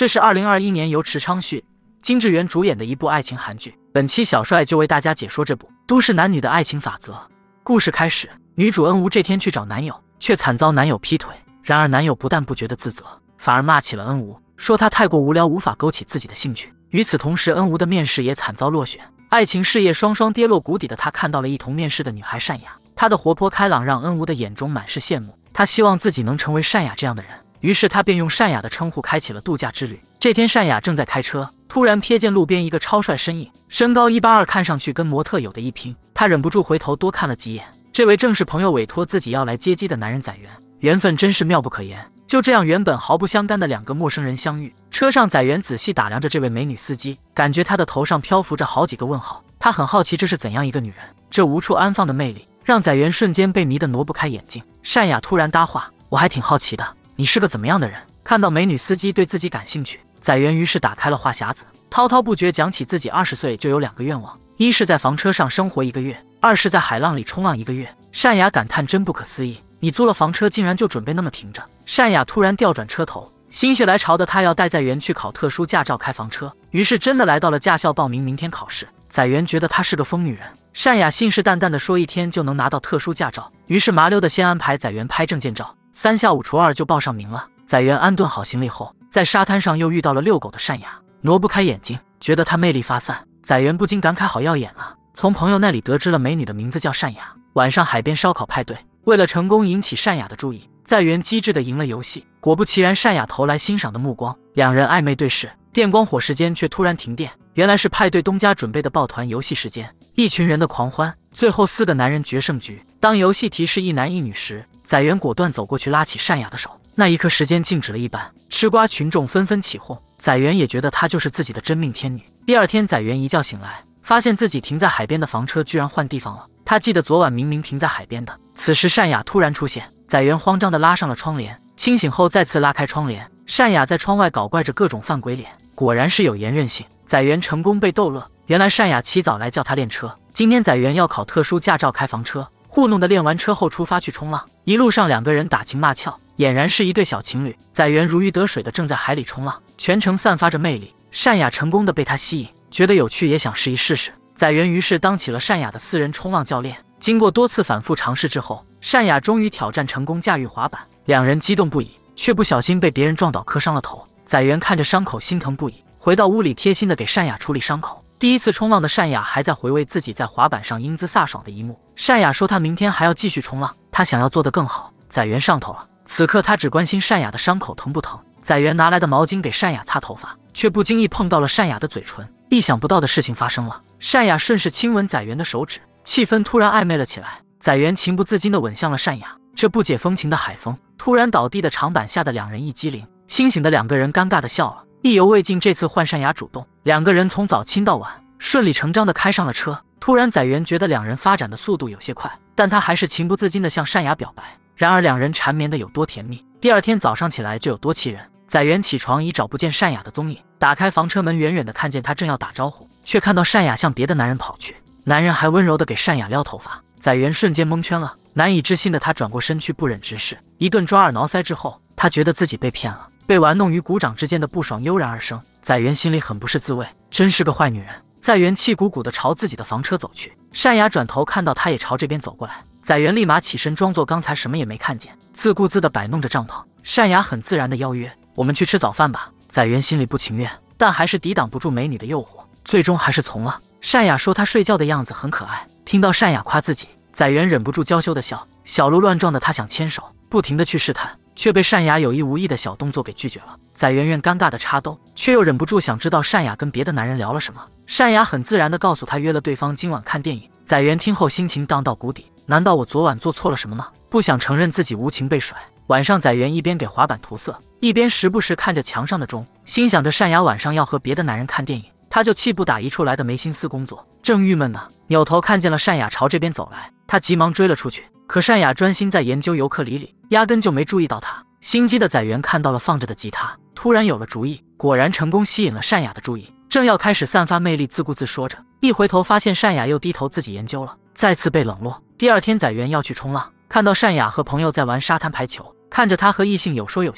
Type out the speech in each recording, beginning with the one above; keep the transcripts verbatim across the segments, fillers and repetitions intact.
这是二零二一年由池昌旭、金智媛主演的一部爱情韩剧。本期小帅就为大家解说这部都市男女的爱情法则。故事开始，女主恩吴这天去找男友，却惨遭男友劈腿。然而男友不但不觉得自责，反而骂起了恩吴，说她太过无聊，无法勾起自己的兴趣。与此同时，恩吴的面试也惨遭落选，爱情事业双双跌落谷底的他，看到了一同面试的女孩善雅，她的活泼开朗让恩吴的眼中满是羡慕。他希望自己能成为善雅这样的人，于是他便用善雅的称呼开启了度假之旅。这天善雅正在开车，突然瞥见路边一个超帅身影，身高一八二，看上去跟模特有的一拼。他忍不住回头多看了几眼，这位正是朋友委托自己要来接机的男人载元。缘分真是妙不可言，就这样原本毫不相干的两个陌生人相遇。车上载元仔细打量着这位美女司机，感觉她的头上漂浮着好几个问号。他很好奇这是怎样一个女人，这无处安放的魅力让载元瞬间被迷得挪不开眼睛。善雅突然搭话，我还挺好奇的，你是个怎么样的人？看到美女司机对自己感兴趣，载元于是打开了话匣子，滔滔不绝讲起自己二十岁就有两个愿望，一是在房车上生活一个月，二是在海浪里冲浪一个月。善雅感叹真不可思议，你租了房车竟然就准备那么停着？善雅突然调转车头，心血来潮的她要带载元去考特殊驾照开房车，于是真的来到了驾校报名，明天考试。载元觉得她是个疯女人，善雅信誓旦旦的说一天就能拿到特殊驾照，于是麻溜的先安排载元拍证件照，三下五除二就报上名了。载元安顿好行李后，在沙滩上又遇到了遛狗的善雅，挪不开眼睛，觉得她魅力发散。载元不禁感慨好耀眼啊，从朋友那里得知了美女的名字叫善雅。晚上海边烧烤派对，为了成功引起善雅的注意，载元机智的赢了游戏。果不其然，善雅投来欣赏的目光，两人暧昧对视，电光火石间却突然停电，原来是派对东家准备的抱团游戏时间，一群人的狂欢，最后四个男人决胜局。当游戏提示一男一女时，载元果断走过去拉起善雅的手，那一刻时间静止了一般，吃瓜群众纷纷起哄，载元也觉得她就是自己的真命天女。第二天载元一觉醒来，发现自己停在海边的房车居然换地方了，他记得昨晚明明停在海边的。此时善雅突然出现，载元慌张地拉上了窗帘，清醒后再次拉开窗帘，善雅在窗外搞怪着各种犯鬼脸，果然是有颜任性。载元成功被逗乐，原来善雅起早来叫他练车，今天载元要考特殊驾照开房车，糊弄的练完车后出发去冲浪，一路上两个人打情骂俏，俨然是一对小情侣。载元如鱼得水的正在海里冲浪，全程散发着魅力，善雅成功的被他吸引，觉得有趣也想试一试试。载元于是当起了善雅的私人冲浪教练。经过多次反复尝试之后，善雅终于挑战成功驾驭滑板，两人激动不已，却不小心被别人撞倒磕伤了头。载元看着伤口心疼不已，回到屋里贴心的给善雅处理伤口。第一次冲浪的善雅还在回味自己在滑板上英姿飒爽的一幕。善雅说她明天还要继续冲浪，她想要做得更好。载元上头了，此刻他只关心善雅的伤口疼不疼。载元拿来的毛巾给善雅擦头发，却不经意碰到了善雅的嘴唇。意想不到的事情发生了，善雅顺势亲吻载元的手指，气氛突然暧昧了起来。载元情不自禁地吻向了善雅，这不解风情的海风突然倒地的长板吓得两人一激灵，清醒的两个人尴尬地笑了，意犹未尽，这次换善雅主动，两个人从早亲到晚，顺理成章地开上了车。突然载元觉得两人发展的速度有些快，但他还是情不自禁地向善雅表白。然而两人缠绵的有多甜蜜，第二天早上起来就有多气人。载元起床已找不见善雅的踪影，打开房车门，远远的看见她正要打招呼，却看到善雅向别的男人跑去，男人还温柔的给善雅撩头发。载元瞬间蒙圈了，难以置信的他转过身去不忍直视，一顿抓耳挠腮之后，他觉得自己被骗了，被玩弄于股掌之间的不爽油然而生。载元心里很不是滋味，真是个坏女人。载元气鼓鼓的朝自己的房车走去，善雅转头看到他也朝这边走过来，载元立马起身装作刚才什么也没看见，自顾自的摆弄着帐篷。善雅很自然的邀约，我们去吃早饭吧。载元心里不情愿，但还是抵挡不住美女的诱惑，最终还是从了。善雅说她睡觉的样子很可爱，听到善雅夸自己，载元忍不住娇羞的笑，小鹿乱撞的他想牵手，不停的去试探，却被善雅有意无意的小动作给拒绝了。载元愿尴尬的插兜，却又忍不住想知道善雅跟别的男人聊了什么。善雅很自然的告诉他约了对方今晚看电影。载元听后心情荡到谷底，难道我昨晚做错了什么吗？不想承认自己无情被甩。晚上载元一边给滑板涂色，一边时不时看着墙上的钟，心想着善雅晚上要和别的男人看电影，他就气不打一处来的没心思工作。正郁闷呢，扭头看见了善雅朝这边走来，他急忙追了出去，可善雅专心在研究尤克里里，压根就没注意到他。心机的载元看到了放着的吉他，突然有了主意，果然成功吸引了善雅的注意，正要开始散发魅力，自顾自说着，一回头发现善雅又低头自己研究了，再次被冷落。第二天载元要去冲浪，看到善雅和朋友在玩沙滩排球，看着他和异性有说有笑，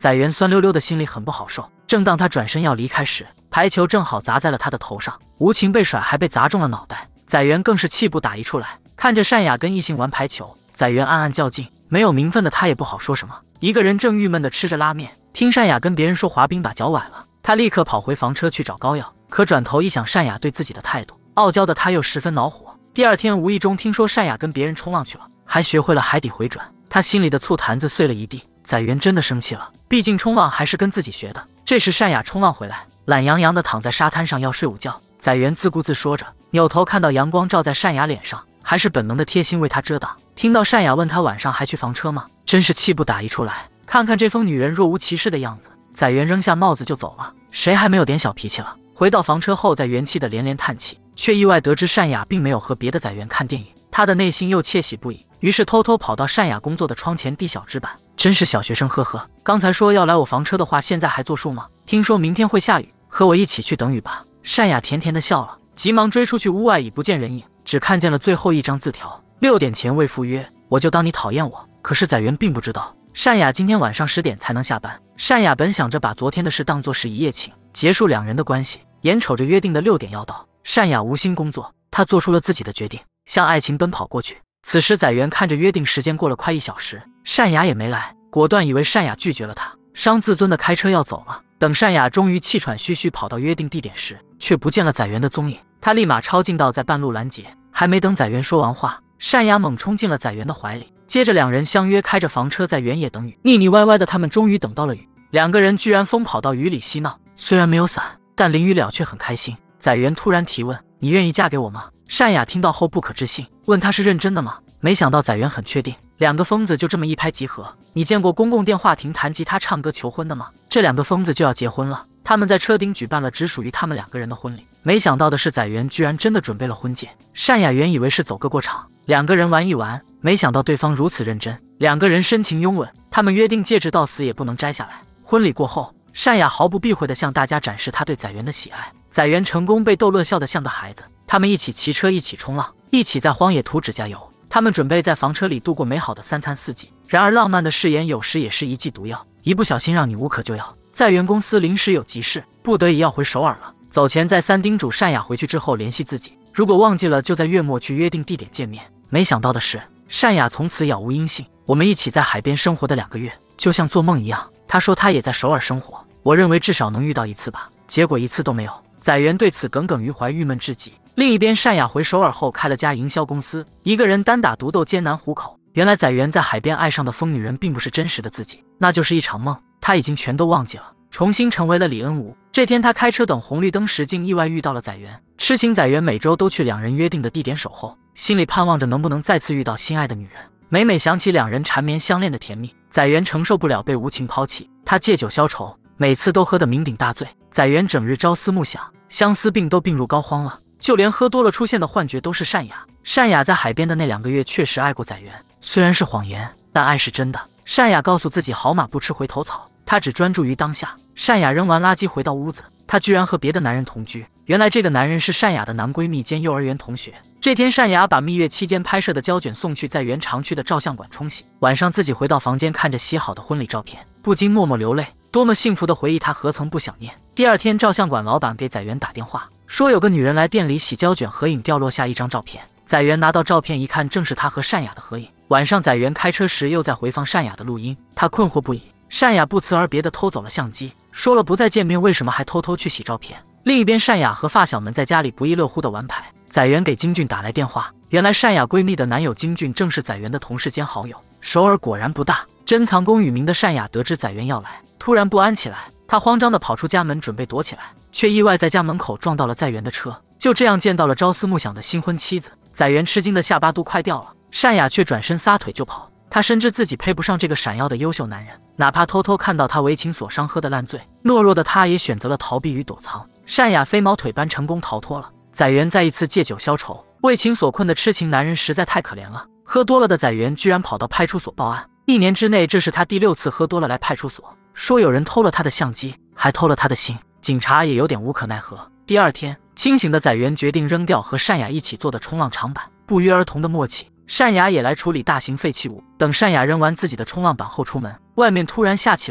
载元酸溜溜的心里很不好受。正当他转身要离开时，排球正好砸在了他的头上，无情被甩还被砸中了脑袋。载元更是气不打一处来，看着单雅跟异性玩排球，载元暗暗较劲。没有名分的他也不好说什么，一个人正郁闷地吃着拉面，听单雅跟别人说滑冰把脚崴了，他立刻跑回房车去找膏药。可转头一想单雅对自己的态度，傲娇的他又十分恼火。第二天无意中听说单雅跟别人冲浪去了，还学会了海底回转，他心里的醋坛子碎了一地。载元真的生气了，毕竟冲浪还是跟自己学的。这时单雅冲浪回来，懒洋洋地躺在沙滩上要睡午觉。载元自顾自说着，扭头看到阳光照在单雅脸上，还是本能的贴心为她遮挡。听到单雅问他晚上还去房车吗，真是气不打一处来。看看这疯女人若无其事的样子，载元扔下帽子就走了。谁还没有点小脾气了？回到房车后，载元气得连连叹气，却意外得知单雅并没有和别的载元看电影，他的内心又窃喜不已，于是偷偷跑到单雅工作的窗前递小纸板。真是小学生，呵呵，刚才说要来我房车的话，现在还作数吗？听说明天会下雨，和我一起去等雨吧。单雅甜甜的笑了，急忙追出去，屋外已不见人影，只看见了最后一张字条：六点前未赴约，我就当你讨厌我。可是载元并不知道，单雅今天晚上十点才能下班。单雅本想着把昨天的事当作是一夜情，结束两人的关系，眼瞅着约定的六点要到，单雅无心工作，她做出了自己的决定，向爱情奔跑过去。此时载元看着约定时间过了快一小时，单雅也没来，果断以为单雅拒绝了他，伤自尊的开车要走了。等单雅终于气喘吁吁跑到约定地点时，却不见了载元的踪影。他立马抄近道在半路拦截，还没等载元说完话，单雅猛冲进了载元的怀里，接着两人相约开着房车在原野等雨。腻腻歪歪的他们终于等到了雨，两个人居然疯跑到雨里嬉闹，虽然没有伞，但淋雨了却很开心。载元突然提问：你愿意嫁给我吗？单雅听到后不可置信，问他是认真的吗？没想到载元很确定，两个疯子就这么一拍即合。你见过公共电话亭弹吉他唱歌求婚的吗？这两个疯子就要结婚了，他们在车顶举办了只属于他们两个人的婚礼。没想到的是，载元居然真的准备了婚戒。单雅原以为是走个过场，两个人玩一玩，没想到对方如此认真，两个人深情拥吻，他们约定戒指到死也不能摘下来。婚礼过后，单雅毫不避讳地向大家展示她对载元的喜爱，载元成功被逗乐笑得像个孩子。他们一起骑车，一起冲浪，一起在荒野涂指甲油。他们准备在房车里度过美好的三餐四季。然而浪漫的誓言有时也是一剂毒药，一不小心让你无可救药。载元公司临时有急事，不得已要回首尔了。走前再三叮嘱单雅回去之后联系自己，如果忘记了就在月末去约定地点见面。没想到的是，单雅从此杳无音信。我们一起在海边生活的两个月，就像做梦一样。他说他也在首尔生活，我认为至少能遇到一次吧，结果一次都没有。载元对此耿耿于怀，郁闷至极。另一边，单雅回首尔后开了家营销公司，一个人单打独斗，艰难糊口。原来载元在海边爱上的疯女人并不是真实的自己，那就是一场梦，他已经全都忘记了，重新成为了李恩武。这天他开车等红绿灯时，竟意外遇到了载元。痴情载元每周都去两人约定的地点守候，心里盼望着能不能再次遇到心爱的女人。每每想起两人缠绵相恋的甜蜜，载元承受不了被无情抛弃，他借酒消愁，每次都喝得酩酊大醉。载元整日朝思暮想，相思病都病入膏肓了，就连喝多了出现的幻觉都是单雅。单雅在海边的那两个月确实爱过载元，虽然是谎言，但爱是真的。单雅告诉自己好马不吃回头草，她只专注于当下。单雅扔完垃圾回到屋子，她居然和别的男人同居。原来这个男人是单雅的男闺蜜兼幼儿园同学。这天单雅把蜜月期间拍摄的胶卷送去载元常去的照相馆冲洗，晚上自己回到房间，看着洗好的婚礼照片，不禁默默流泪。多么幸福的回忆，他何曾不想念。第二天，照相馆老板给载元打电话，说有个女人来店里洗胶卷，合影掉落下一张照片。载元拿到照片一看，正是他和单雅的合影。晚上载元开车时又在回放单雅的录音，他困惑不已。单雅不辞而别地偷走了相机，说了不再见面，为什么还偷偷去洗照片？另一边，单雅和发小们在家里不亦乐乎地玩牌。载元给金俊打来电话，原来单雅闺蜜的男友金俊正是载元的同事兼好友。首尔果然不大，珍藏功与名的单雅得知载元要来，突然不安起来。她慌张地跑出家门准备躲起来，却意外在家门口撞到了载元的车，就这样见到了朝思暮想的新婚妻子。载元吃惊的下巴都快掉了，单雅却转身撒腿就跑。她深知自己配不上这个闪耀的优秀男人，哪怕偷偷看到他为情所伤喝得烂醉，懦弱的她也选择了逃避与躲藏。单雅飞毛腿般成功逃脱了。载元再一次借酒消愁，为情所困的痴情男人实在太可怜了。喝多了的载元居然跑到派出所报案，一年之内这是他第六次喝多了来派出所，说有人偷了他的相机，还偷了他的心，警察也有点无可奈何。第二天，清醒的载元决定扔掉和单雅一起做的冲浪长板，不约而同的默契。单雅也来处理大型废弃物。等单雅扔完自己的冲浪板后出门，外面突然下起了雨。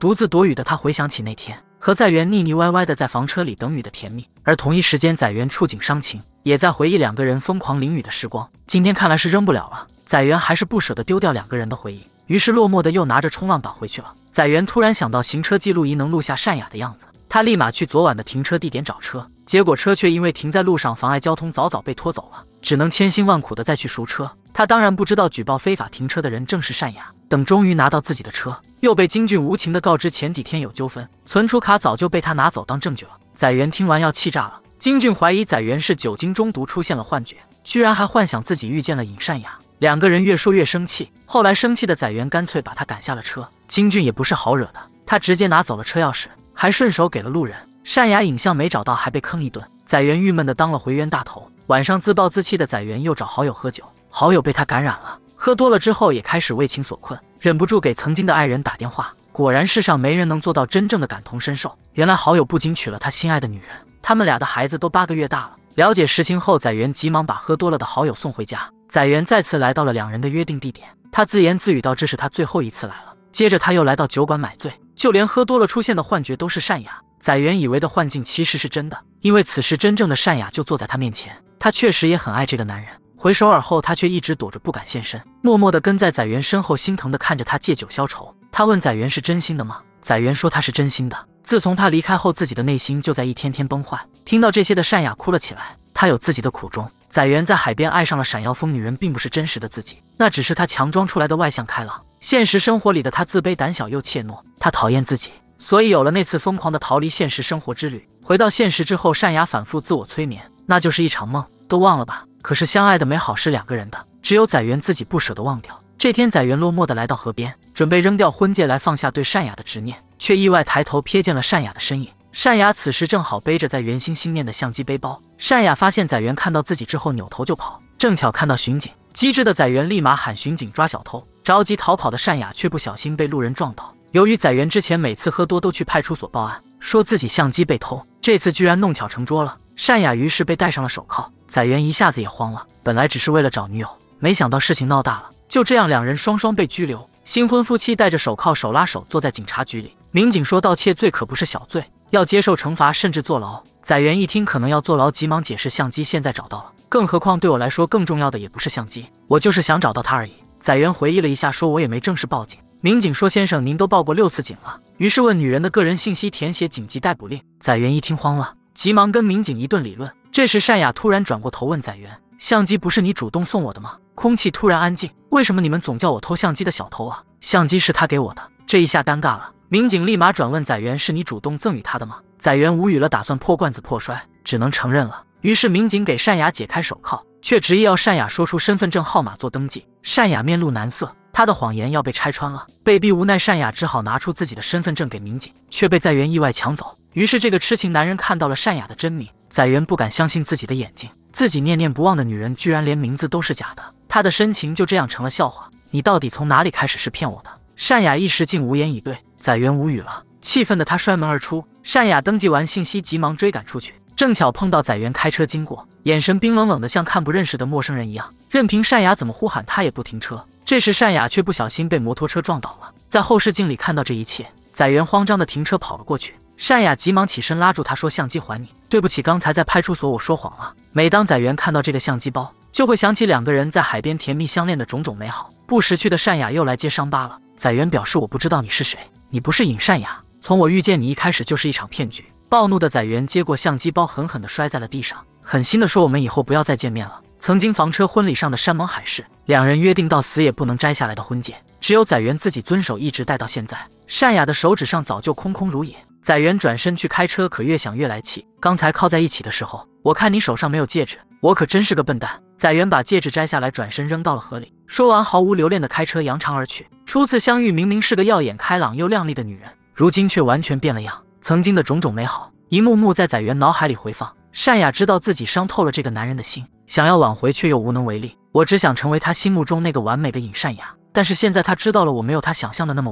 独自躲雨的他回想起那天和载元腻腻歪歪的在房车里等雨的甜蜜，而同一时间载元触景伤情，也在回忆两个人疯狂淋雨的时光。今天看来是扔不了了，载元还是不舍得丢掉两个人的回忆，于是落寞的又拿着冲浪板回去了。载元突然想到行车记录仪能录下善雅的样子，他立马去昨晚的停车地点找车，结果车却因为停在路上妨碍交通，早早被拖走了，只能千辛万苦的再去赎车。他当然不知道举报非法停车的人正是善雅。等终于拿到自己的车，又被金俊无情的告知前几天有纠纷，存储卡早就被他拿走当证据了。载元听完要气炸了。金俊怀疑载元是酒精中毒出现了幻觉，居然还幻想自己遇见了尹善雅。两个人越说越生气，后来生气的载元干脆把他赶下了车。金俊也不是好惹的，他直接拿走了车钥匙，还顺手给了路人。善雅影像没找到，还被坑一顿。载元郁闷的当了回冤大头。晚上自暴自弃的载元又找好友喝酒，好友被他感染了，喝多了之后也开始为情所困，忍不住给曾经的爱人打电话。果然世上没人能做到真正的感同身受，原来好友不仅娶了他心爱的女人，他们俩的孩子都八个月大了。了解实情后，载元急忙把喝多了的好友送回家。载元再次来到了两人的约定地点，他自言自语道这是他最后一次来了。接着他又来到酒馆买醉，就连喝多了出现的幻觉都是善雅。载元以为的幻境其实是真的，因为此时真正的善雅就坐在他面前，他确实也很爱这个男人。回首尔后，他却一直躲着不敢现身，默默地跟在载元身后，心疼地看着他借酒消愁。他问载元是真心的吗？载元说他是真心的。自从他离开后，自己的内心就在一天天崩坏。听到这些的善雅哭了起来，她有自己的苦衷。载元在海边爱上了闪耀风女人，并不是真实的自己，那只是他强装出来的外向开朗。现实生活里的他自卑胆小又怯懦，他讨厌自己，所以有了那次疯狂的逃离现实生活之旅。回到现实之后，善雅反复自我催眠，那就是一场梦，都忘了吧。可是相爱的美好是两个人的，只有载元自己不舍得忘掉。这天，载元落寞地来到河边，准备扔掉婚戒来放下对善雅的执念，却意外抬头瞥见了善雅的身影。善雅此时正好背着载元心心念的相机背包。善雅发现载元看到自己之后扭头就跑，正巧看到巡警，机智的载元立马喊巡警抓小偷。着急逃跑的善雅却不小心被路人撞倒。由于载元之前每次喝多都去派出所报案，说自己相机被偷，这次居然弄巧成拙了。善雅于是被戴上了手铐。载元一下子也慌了，本来只是为了找女友，没想到事情闹大了。就这样，两人双双被拘留。新婚夫妻戴着手铐，手拉手坐在警察局里。民警说盗窃罪可不是小罪，要接受惩罚，甚至坐牢。载元一听可能要坐牢，急忙解释相机现在找到了，更何况对我来说更重要的也不是相机，我就是想找到他而已。载元回忆了一下，说我也没正式报警。民警说先生您都报过六次警了，于是问女人的个人信息，填写紧急逮捕令。载元一听慌了，急忙跟民警一顿理论。这时善雅突然转过头问载元，相机不是你主动送我的吗？空气突然安静，为什么你们总叫我偷相机的小偷啊？相机是他给我的。这一下尴尬了，民警立马转问载元，是你主动赠予他的吗？载元无语了，打算破罐子破摔，只能承认了。于是民警给善雅解开手铐，却执意要善雅说出身份证号码做登记。善雅面露难色，她的谎言要被拆穿了。被逼无奈，善雅只好拿出自己的身份证给民警，却被载元意外抢走。于是这个痴情男人看到了善雅的真名。载元不敢相信自己的眼睛，自己念念不忘的女人居然连名字都是假的，他的深情就这样成了笑话。你到底从哪里开始是骗我的？善雅一时竟无言以对。载元无语了，气愤的他摔门而出。善雅登记完信息，急忙追赶出去，正巧碰到载元开车经过，眼神冰冷冷的像看不认识的陌生人一样，任凭善雅怎么呼喊他也不停车。这时善雅却不小心被摩托车撞倒了。在后视镜里看到这一切，载元慌张的停车跑了过去。善雅急忙起身拉住他，说相机还你，对不起，刚才在派出所我说谎了。每当载元看到这个相机包，就会想起两个人在海边甜蜜相恋的种种美好。不识趣的善雅又来揭伤疤了。载元表示我不知道你是谁，你不是尹善雅，从我遇见你一开始就是一场骗局。暴怒的载元接过相机包，狠狠地摔在了地上，狠心地说我们以后不要再见面了。曾经房车婚礼上的山盟海誓，两人约定到死也不能摘下来的婚戒，只有载元自己遵守，一直戴到现在。善雅的手指上早就空空如也。载元转身去开车，可越想越来气。刚才靠在一起的时候，我看你手上没有戒指，我可真是个笨蛋。载元把戒指摘下来，转身扔到了河里。说完，毫无留恋的开车扬长而去。初次相遇，明明是个耀眼开朗又靓丽的女人，如今却完全变了样。曾经的种种美好，一幕幕在载元脑海里回放。善雅知道自己伤透了这个男人的心，想要挽回却又无能为力。我只想成为他心目中那个完美的尹善雅，但是现在他知道了我没有他想象的那么完美。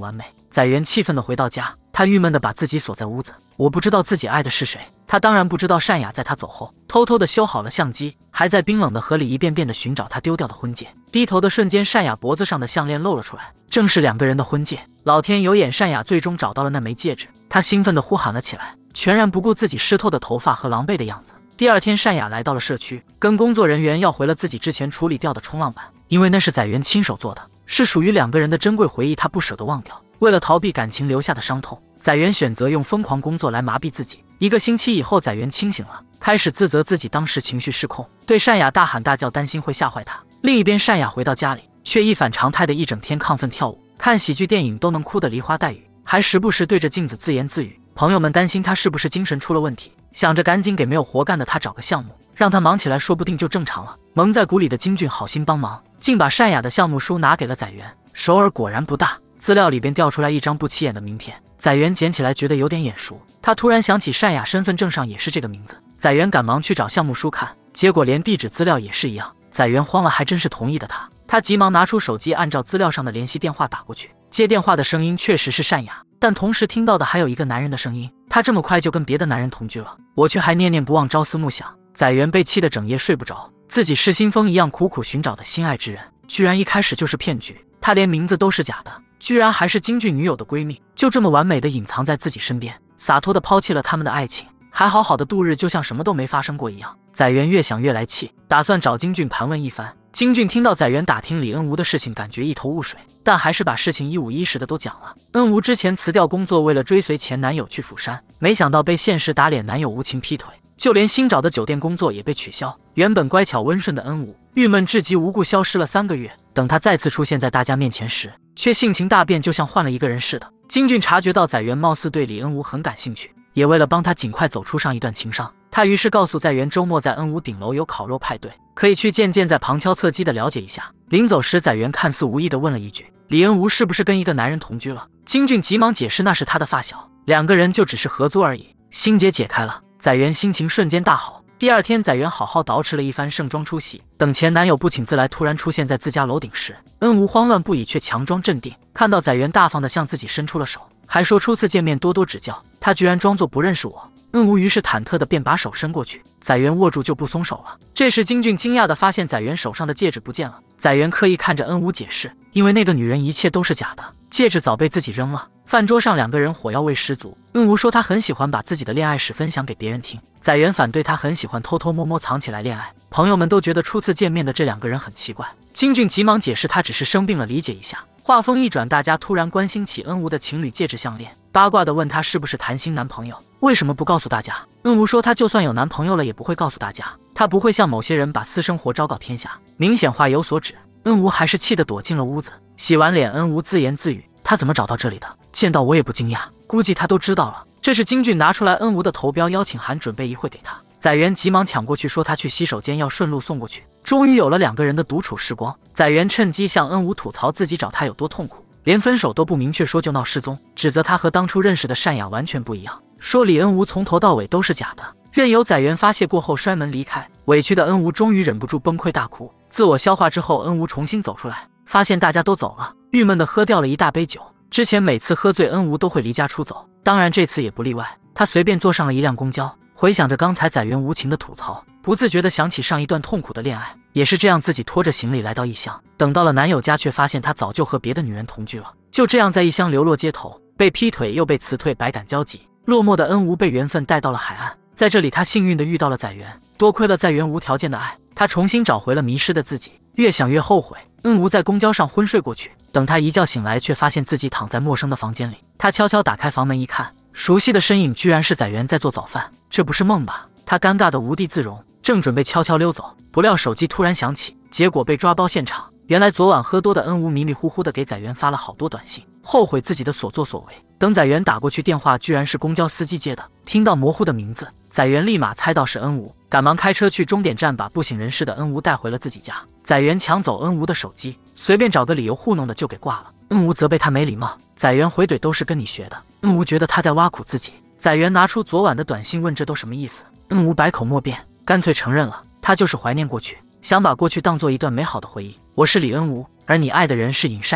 载元气愤地回到家，他郁闷地把自己锁在屋子。我不知道自己爱的是谁，他当然不知道单雅在他走后偷偷地修好了相机，还在冰冷的河里一遍遍地寻找他丢掉的婚戒。低头的瞬间，单雅脖子上的项链露了出来，正是两个人的婚戒。老天有眼，单雅最终找到了那枚戒指，他兴奋地呼喊了起来，全然不顾自己湿透的头发和狼狈的样子。第二天，单雅来到了社区，跟工作人员要回了自己之前处理掉的冲浪板，因为那是载元亲手做的，是属于两个人的珍贵回忆，他不舍得忘掉。为了逃避感情留下的伤痛，载元选择用疯狂工作来麻痹自己。一个星期以后，载元清醒了，开始自责自己当时情绪失控，对单雅大喊大叫，担心会吓坏他。另一边，单雅回到家里，却一反常态的一整天亢奋跳舞，看喜剧电影都能哭得梨花带雨，还时不时对着镜子自言自语。朋友们担心他是不是精神出了问题，想着赶紧给没有活干的他找个项目，让他忙起来，说不定就正常了。蒙在鼓里的金俊好心帮忙，竟把单雅的项目书拿给了载元。首尔果然不大，资料里边调出来一张不起眼的名片，载元捡起来觉得有点眼熟，他突然想起单雅身份证上也是这个名字。载元赶忙去找项目书看，结果连地址资料也是一样。载元慌了，还真是同意的他。他急忙拿出手机，按照资料上的联系电话打过去，接电话的声音确实是单雅，但同时听到的还有一个男人的声音。他这么快就跟别的男人同居了，我却还念念不忘，朝思暮想。载元被气得整夜睡不着，自己失心疯一样苦苦寻找的心爱之人，居然一开始就是骗局。他连名字都是假的，居然还是金俊女友的闺蜜，就这么完美的隐藏在自己身边，洒脱的抛弃了他们的爱情，还好好的度日，就像什么都没发生过一样。载元越想越来气，打算找金俊盘问一番。金俊听到载元打听李恩吾的事情，感觉一头雾水，但还是把事情一五一十的都讲了。恩吾之前辞掉工作，为了追随前男友去釜山，没想到被现实打脸，男友无情劈腿，就连新找的酒店工作也被取消。原本乖巧温顺的恩吾，郁闷至极，无故消失了三个月。等他再次出现在大家面前时，却性情大变，就像换了一个人似的。金俊察觉到载元貌似对李恩吾很感兴趣，也为了帮他尽快走出上一段情伤，他于是告诉载元，周末在恩吾顶楼有烤肉派对，可以去见见，在旁敲侧击的了解一下。临走时，载元看似无意的问了一句，李恩吾是不是跟一个男人同居了？金俊急忙解释，那是他的发小，两个人就只是合租而已。心结解开了，载元心情瞬间大好。第二天，载元好好捯饬了一番，盛装出席。等前男友不请自来，突然出现在自家楼顶时，恩吾慌乱不已，却强装镇定。看到载元大方地向自己伸出了手，还说初次见面多多指教，他居然装作不认识我。恩吾于是忐忑地便把手伸过去，载元握住就不松手了。这时金俊惊讶地发现载元手上的戒指不见了。载元刻意看着恩吾解释，因为那个女人一切都是假的，戒指早被自己扔了。饭桌上两个人火药味十足，恩吾说他很喜欢把自己的恋爱史分享给别人听，载元反对他很喜欢偷偷摸摸藏起来恋爱。朋友们都觉得初次见面的这两个人很奇怪，金俊急忙解释他只是生病了，理解一下。话锋一转，大家突然关心起恩吾的情侣戒指项链，八卦的问他是不是谈新男朋友，为什么不告诉大家。恩吾说他就算有男朋友了也不会告诉大家，他不会像某些人把私生活昭告天下，明显话有所指。恩吾还是气得躲进了屋子，洗完脸，恩吾自言自语，他怎么找到这里的？见到我也不惊讶，估计他都知道了。这时金俊拿出来恩吾的投标邀请函，准备一会给他。载元急忙抢过去，说他去洗手间，要顺路送过去。终于有了两个人的独处时光，载元趁机向恩吾吐槽自己找他有多痛苦，连分手都不明确说就闹失踪，指责他和当初认识的单雅完全不一样，说李恩吾从头到尾都是假的。任由载元发泄过后摔门离开，委屈的恩吾终于忍不住崩溃大哭。自我消化之后，恩吾重新走出来，发现大家都走了，郁闷的喝掉了一大杯酒。之前每次喝醉，恩吾都会离家出走，当然这次也不例外。他随便坐上了一辆公交，回想着刚才载元无情的吐槽，不自觉地想起上一段痛苦的恋爱，也是这样自己拖着行李来到异乡。等到了男友家，却发现他早就和别的女人同居了。就这样在异乡流落街头，被劈腿又被辞退，百感交集。落寞的恩吾被缘分带到了海岸，在这里他幸运地遇到了载元，多亏了载元无条件的爱，他重新找回了迷失的自己。越想越后悔，恩吾在公交上昏睡过去，等他一觉醒来，却发现自己躺在陌生的房间里。他悄悄打开房门一看，熟悉的身影居然是载元在做早饭，这不是梦吧？他尴尬得无地自容，正准备悄悄溜走，不料手机突然响起，结果被抓包现场。原来昨晚喝多的恩吾迷迷糊糊的给载元发了好多短信，后悔自己的所作所为。等载元打过去，电话居然是公交司机接的，听到模糊的名字，载元立马猜到是恩吾，赶忙开车去终点站，把不省人事的恩吾带回了自己家。载元抢走恩吾的手机，随便找个理由糊弄的就给挂了。恩吾责备他没礼貌，载元回怼都是跟你学的。恩吾觉得他在挖苦自己。载元拿出昨晚的短信问这都什么意思，恩吾百口莫辩，干脆承认了，他就是怀念过去，想把过去当做一段美好的回忆。我是李恩吾，而你爱的人是尹善雅。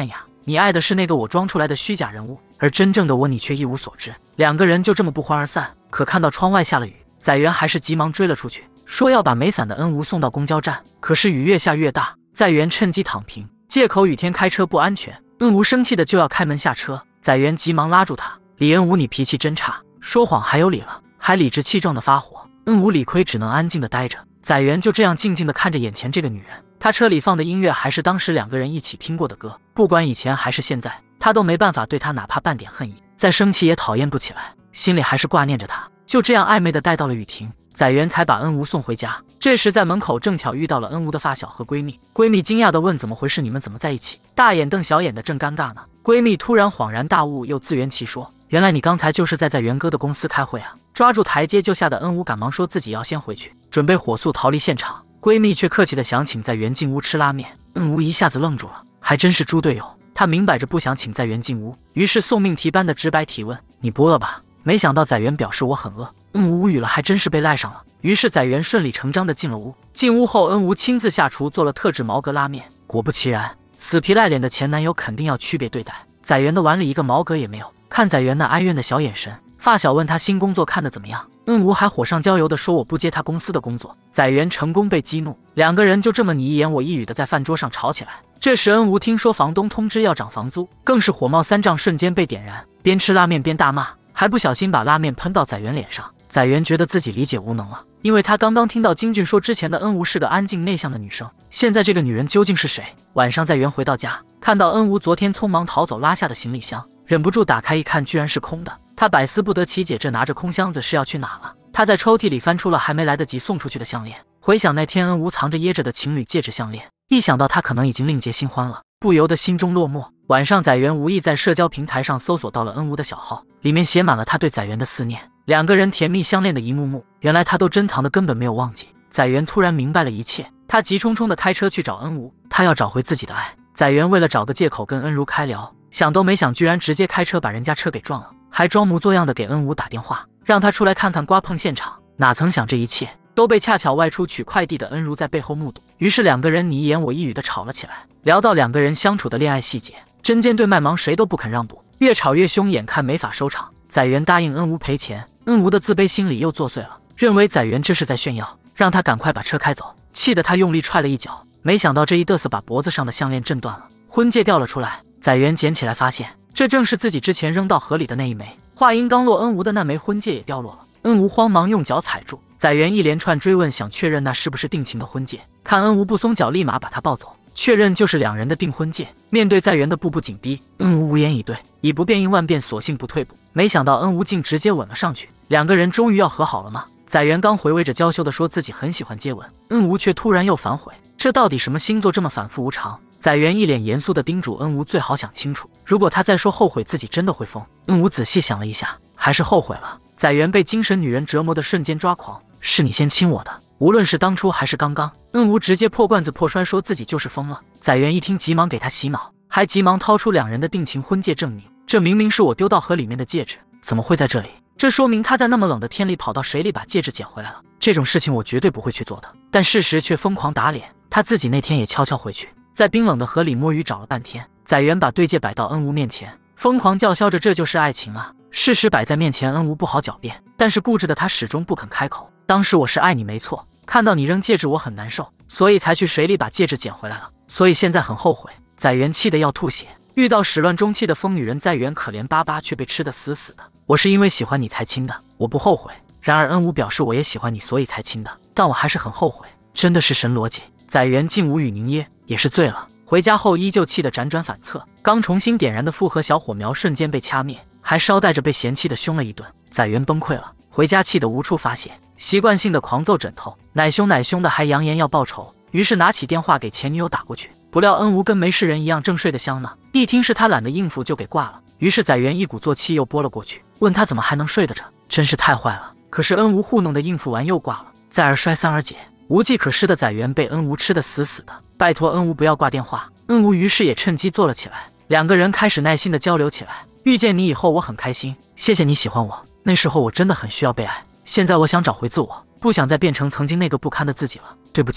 你爱的是那个我装出来的虚假人物，而真正的我你却一无所知。两个人就这么不欢而散。可看到窗外下了雨，载元还是急忙追了出去，说要把没伞的恩吴送到公交站。可是雨越下越大，载元趁机躺平，借口雨天开车不安全。恩吴生气的就要开门下车，载元急忙拉住他：“李恩吴，你脾气真差，说谎还有理了，还理直气壮的发火。”恩吴理亏只能安静的待着。载元就这样静静的看着眼前这个女人，他车里放的音乐还是当时两个人一起听过的歌，不管以前还是现在，他都没办法对她哪怕半点恨意，再生气也讨厌不起来，心里还是挂念着她。就这样暧昧的待到了雨停，载元才把恩吴送回家。这时在门口正巧遇到了恩吴的发小和闺蜜，闺蜜惊讶的问：“怎么回事？你们怎么在一起？”大眼瞪小眼的正尴尬呢，闺蜜突然恍然大悟，又自圆其说：“原来你刚才就是在在元哥的公司开会啊！”抓住台阶就下的恩吴赶忙说自己要先回去，准备火速逃离现场。闺蜜却客气的想请在元进屋吃拉面，恩吴一下子愣住了，还真是猪队友。他明摆着不想请在元进屋，于是送命题般的直白提问：“你不饿吧？”没想到载元表示我很饿，恩吴无语了，还真是被赖上了。于是载元顺理成章的进了屋。进屋后，恩吴亲自下厨做了特制毛格拉面。果不其然，死皮赖脸的前男友肯定要区别对待。载元的碗里一个毛格也没有。看载元那哀怨的小眼神，发小问他新工作看得怎么样，恩吴还火上浇油的说我不接他公司的工作。载元成功被激怒，两个人就这么你一言我一语的在饭桌上吵起来。这时恩吴听说房东通知要涨房租，更是火冒三丈，瞬间被点燃，边吃拉面边大骂，还不小心把拉面喷到载元脸上。载元觉得自己理解无能了，因为他刚刚听到金俊说之前的恩吴是个安静内向的女生，现在这个女人究竟是谁？晚上载元回到家，看到恩吴昨天匆忙逃走拉下的行李箱，忍不住打开一看，居然是空的。他百思不得其解，这拿着空箱子是要去哪了？他在抽屉里翻出了还没来得及送出去的项链，回想那天恩吴藏着掖着的情侣戒指项链，一想到他可能已经另结新欢了，不由得心中落寞。晚上载元无意在社交平台上搜索到了恩吴的小号，里面写满了他对载元的思念，两个人甜蜜相恋的一幕幕，原来他都珍藏的根本没有忘记。载元突然明白了一切，他急冲冲的开车去找恩吴，他要找回自己的爱。载元为了找个借口跟恩如开聊，想都没想居然直接开车把人家车给撞了，还装模作样的给恩吴打电话，让他出来看看刮碰现场。哪曾想这一切都被恰巧外出取快递的恩如在背后目睹，于是两个人你一言我一语的吵了起来，聊到两个人相处的恋爱细节，针尖对麦芒，谁都不肯让步，越吵越凶，眼看没法收场。载元答应恩吴赔钱，恩吴的自卑心理又作祟了，认为载元这是在炫耀，让他赶快把车开走，气得他用力踹了一脚，没想到这一嘚瑟把脖子上的项链震断了，婚戒掉了出来。载元捡起来发现这正是自己之前扔到河里的那一枚，话音刚落，恩吴的那枚婚戒也掉落了。恩吴慌忙用脚踩住，载元一连串追问，想确认那是不是定情的婚戒。看恩吴不松脚，立马把他抱走，确认就是两人的订婚戒。面对载元的步步紧逼，恩吴无言以对，以不变应万变，索性不退步。没想到恩吴竟直接吻了上去，两个人终于要和好了吗？载元刚回味着娇羞的说自己很喜欢接吻，恩吴却突然又反悔，这到底什么星座这么反复无常？载元一脸严肃地叮嘱恩吴最好想清楚，如果他再说后悔，自己真的会疯。恩吴仔细想了一下，还是后悔了。载元被精神女人折磨的瞬间抓狂，是你先亲我的，无论是当初还是刚刚。恩吴直接破罐子破摔，说自己就是疯了。载元一听急忙给他洗脑，还急忙掏出两人的定情婚戒证明，这明明是我丢到河里面的戒指，怎么会在这里？这说明他在那么冷的天里跑到水里把戒指捡回来了，这种事情我绝对不会去做的。但事实却疯狂打脸，他自己那天也悄悄回去，在冰冷的河里摸鱼找了半天。载元把对戒摆到恩吴面前，疯狂叫嚣着这就是爱情啊！事实摆在面前，恩吴不好狡辩，但是固执的他始终不肯开口。当时我是爱你没错，看到你扔戒指我很难受，所以才去水里把戒指捡回来了，所以现在很后悔。载元气得要吐血，遇到始乱终弃的疯女人，载元可怜巴巴，却被吃得死死的。我是因为喜欢你才亲的，我不后悔。然而恩吴表示我也喜欢你，所以才亲的，但我还是很后悔，真的是神逻辑。载元竟无语凝噎，也是醉了。回家后依旧气得辗转反侧，刚重新点燃的复合小火苗瞬间被掐灭，还捎带着被嫌弃的凶了一顿。载元崩溃了，回家气得无处发泄，习惯性的狂揍枕头，奶凶奶凶的还扬言要报仇，于是拿起电话给前女友打过去。不料恩吴跟没事人一样正睡得香呢，一听是他懒得应付就给挂了。于是载元一鼓作气又拨了过去，问他怎么还能睡得着，真是太坏了。可是恩吴糊弄的应付完又挂了，再而衰三而竭，无计可施的载元被恩吴吃得死死的，拜托恩吴不要挂电话。恩吴于是也趁机坐了起来，两个人开始耐心的交流起来。遇见你以后我很开心，谢谢你喜欢我，那时候我真的很需要被爱，现在我想找回自我，不想再变成曾经那个不堪的自己了，对不起。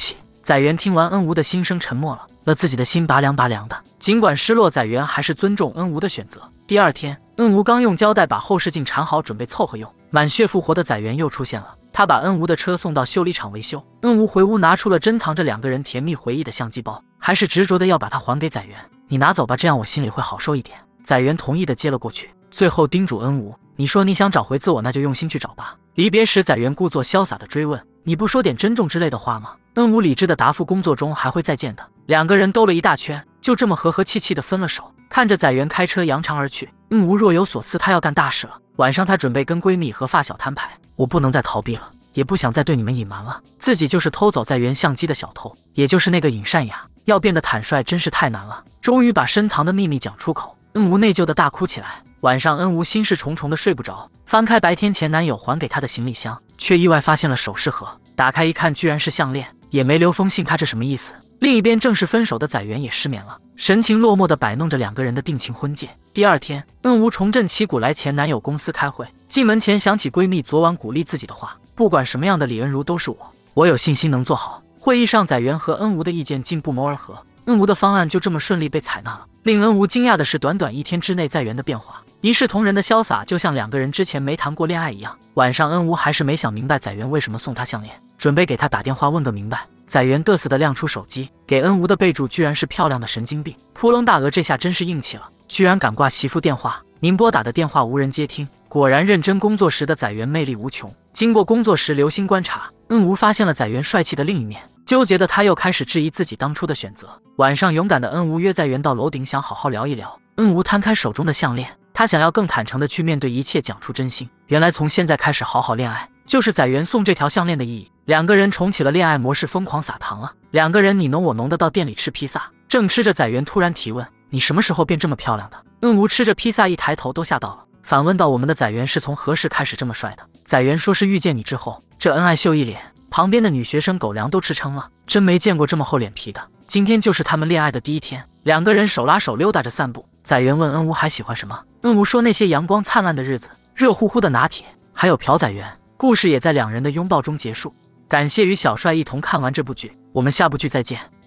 载元听完恩吴的心声，沉默了，了自己的心拔凉拔凉的。尽管失落，载元还是尊重恩吴的选择。第二天，恩吴刚用胶带把后视镜缠好，准备凑合用，满血复活的载元又出现了。他把恩吴的车送到修理厂维修。恩吴回屋拿出了珍藏着两个人甜蜜回忆的相机包，还是执着的要把它还给载元。你拿走吧，这样我心里会好受一点。载元同意的接了过去，最后叮嘱恩吴：你说你想找回自我，那就用心去找吧。离别时，载元故作潇洒的追问：你不说点珍重之类的话吗？恩吴理智的答复：工作中还会再见的。两个人兜了一大圈，就这么和和气气的分了手。看着载元开车扬长而去，恩吴若有所思，她要干大事了。晚上她准备跟闺蜜和发小摊牌，我不能再逃避了，也不想再对你们隐瞒了，自己就是偷走载元相机的小偷，也就是那个尹善雅。要变得坦率真是太难了，终于把深藏的秘密讲出口。恩吴内疚的大哭起来。晚上恩吴心事重重的睡不着，翻开白天前男友还给她的行李箱，却意外发现了首饰盒。打开一看，居然是项链，也没留封信，他这什么意思？另一边正是分手的载元也失眠了，神情落寞地摆弄着两个人的定情婚戒。第二天，恩吴重振旗鼓来前男友公司开会，进门前想起闺蜜昨晚鼓励自己的话，不管什么样的李恩如都是我，我有信心能做好。会议上，载元和恩吴的意见竟不谋而合，恩吴的方案就这么顺利被采纳了。令恩吴惊讶的是，短短一天之内载元的变化，一视同仁的潇洒，就像两个人之前没谈过恋爱一样。晚上，恩吴还是没想明白载元为什么送他项链，准备给他打电话问个明白。载元嘚瑟的亮出手机，给恩吴的备注居然是漂亮的神经病。扑棱大鹅这下真是硬气了，居然敢挂媳妇电话。您拨打的电话无人接听。果然，认真工作时的载元魅力无穷。经过工作时留心观察，恩吴发现了载元帅气的另一面。纠结的他又开始质疑自己当初的选择。晚上，勇敢的恩吴约载元到楼顶，想好好聊一聊。恩吴摊开手中的项链，他想要更坦诚的去面对一切，讲出真心。原来从现在开始好好恋爱，就是载元送这条项链的意义。两个人重启了恋爱模式，疯狂撒糖了。两个人你侬我侬的到店里吃披萨，正吃着，载元突然提问：你什么时候变这么漂亮的？恩吴吃着披萨，一抬头都吓到了，反问道：我们的载元是从何时开始这么帅的？载元说是遇见你之后。这恩爱秀一脸，旁边的女学生狗粮都吃撑了，真没见过这么厚脸皮的。今天就是他们恋爱的第一天，两个人手拉手溜达着散步。载元问恩吴还喜欢什么，恩吴说那些阳光灿烂的日子，热乎乎的拿铁，还有朴载元。故事也在两人的拥抱中结束。感谢与小帅一同看完这部剧，我们下部剧再见。